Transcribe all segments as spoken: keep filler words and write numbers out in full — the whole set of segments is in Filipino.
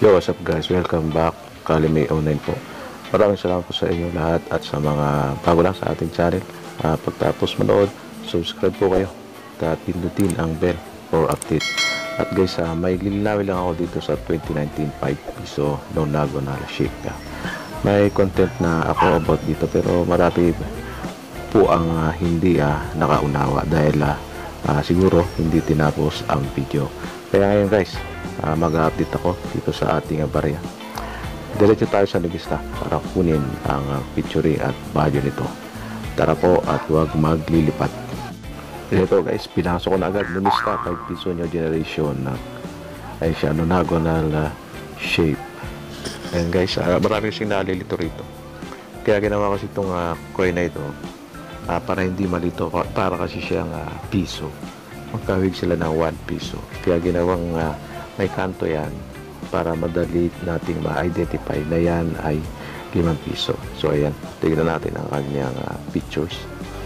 Yo, what's up guys? Welcome back. Kalime Online po. Maraming salamat po sa inyo lahat at sa mga bago lang sa ating channel. Uh, pagtapos manood, subscribe po kayo at pindutin ang bell for update. At guys, uh, may lilinawin lang ako dito sa twenty nineteen five piso Nonago na shake. Uh, may content na ako about dito pero marami po ang uh, hindi uh, nakaunawa dahil uh, uh, siguro hindi tinapos ang video. Kaya ngayon guys, Uh, mag-update ako dito sa ating uh, barya. Diretso tayo sa lista para kunin ang uh, picture at value nito. Tara po at huwag maglilipat. Ito guys, pinasok ko na agad lumista five piso new generation na uh, ay siya nonagonal uh, shape. And guys, uh, maraming kasing nalilito rito. Kaya ginawa ko itong uh, coin na ito uh, para hindi malito, para kasi siyang uh, piso. Magkawig sila ng one piso. Kaya ginawang uh, may kanto yan para madali nating ma-identify na yan ay limang piso. So ayan, tignan natin ang kanyang uh, pictures.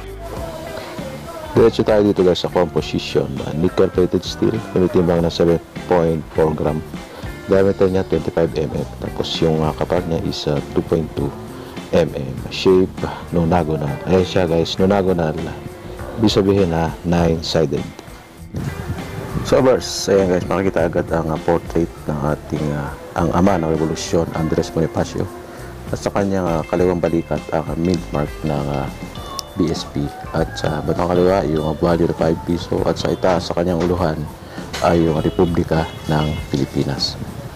Diretso tayo dito guys sa composition. uh, nickel plated steel, tinitimbang na seven point four gram, diameter niya twenty-five millimeters, tapos yung uh, kapag niya is uh, two point two millimeters. Shape nonagonal. Ayan siya guys, nonagonal, ibig sabihin na nine sided. So first, ayan guys, makikita agad ang uh, portrait ng ating uh, ang ama ng revolusyon, Andres Bonifacio, at sa kanyang uh, kaliwang balikat ang uh, mint mark ng uh, B S P, at sa batang kaliwa yung uh, value na five piso, at sa itaas sa kanyang uluhan ay yung Republika ng Pilipinas.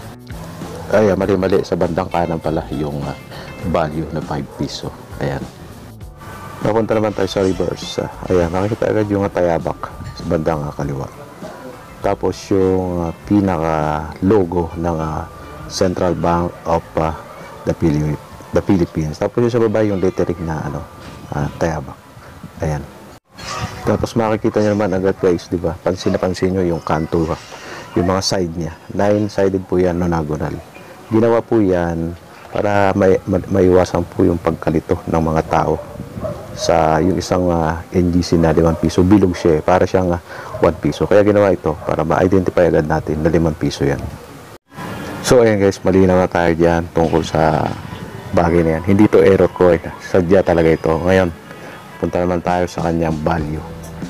Ay, mali-mali sa bandang kanan pala yung uh, value na five piso. Ayan. Napunta naman tayo sa reverse. Uh, ayan, makikita agad yung uh, tayabak sa bandang uh, kaliwa. Tapos yung uh, pinaka logo ng uh, Central Bank of uh, the, Philip the Philippines. Tapos yung sa baba yung lettering na ano, uh, tayabak. Ayan. Tapos makikita nyo naman agad guys, di ba? Pansin na pansin nyo yung kanto, uh, yung mga side niya. Nine sided po yan, nonagonal. Ginawa po yan para may, may, maiwasan po yung pagkalito ng mga tao sa yung isang uh, N G C na limang piso. Bilog siya, para siyang uh, one piso. Kaya ginawa ito para ma-identify agad natin na limang piso yan. So ayan guys, malinaw na tayo dyan tungkol sa bagay na yan. Hindi ito error ko, eh. Sadya talaga ito. Ngayon, punta naman tayo sa kanyang value.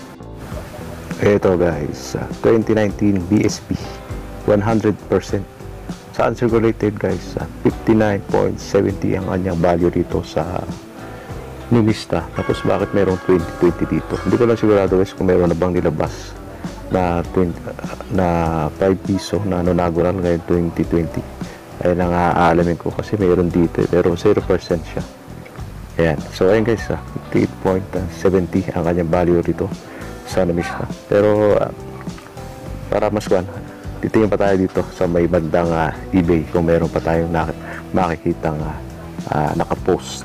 Ito guys, uh, twenty nineteen B S P one hundred percent sa uncirculated guys, uh, fifty-nine point seven zero ang kanyang value dito sa numista. Tapos bakit mayroong twenty twenty dito? Hindi ko lang sigurado guys kung mayroon na bang nilabas na twenty, na five piso na nonagonal ngayon twenty twenty. Ay nang aalamin ko kasi mayroon dito eh, pero zero percent siya. Ayan. So ayun guys, fifty-eight point seven zero ang kanyang value dito sa numista. Pero uh, para mas kwan, titingin pa tayo dito sa may bandang uh, eBay kung mayroon pa tayong makikitang uh, uh, nakapost.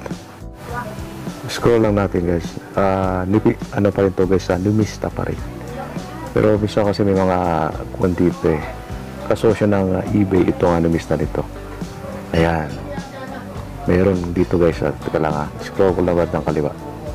Scroll lang natin guys. Uh, nipi, ano pa rin to guys, uh, numista pa rin. Pero bisa kasi may mga kung dito eh. Kasosyo ng uh, eBay ito nga numista nito. Ayan. Mayroon dito guys. At teka lang ha. Scroll ko lang ng kaliwa.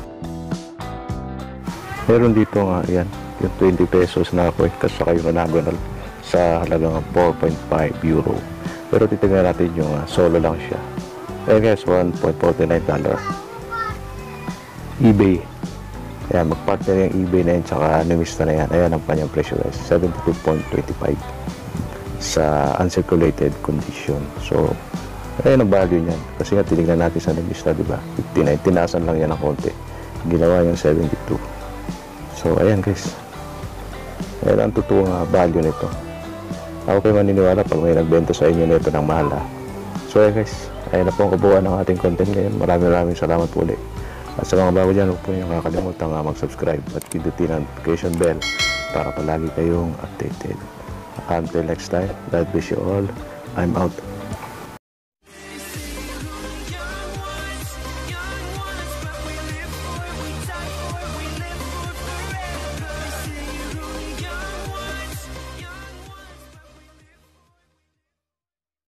Meron dito nga. Ayan. Yung twenty pesos na coin. Kasaka yung nonagonal sa halagang four point five euro. Pero titignan natin yung uh, solo lang siya. Ayan guys. one point four nine dollar. eBay. Ayan, magpartner yung eBay na yan tsaka numista na yan. Ayan ang kanyang presyo guys, seventy-two point two five sa uncirculated condition. So ayan ang value niyan kasi nga tinignan natin sa numista, diba? fifty-nine, tinasan lang yan ng konti, ginawa yung seventy-two. So ayan guys, ayan ang totoong uh, value nito. Ako kayo maniniwala pag may nagbenta sa inyo nito ng mahal. So ayan guys, ayan na po ang kabuuan ng ating content ngayon. Maraming maraming salamat po ulit. At sa mga bago dyan, huwag po niyong kakalimutan nga mag-subscribe at pindutin ang notification bell para palagi kayong updated. Until next time, God bless you all. I'm out.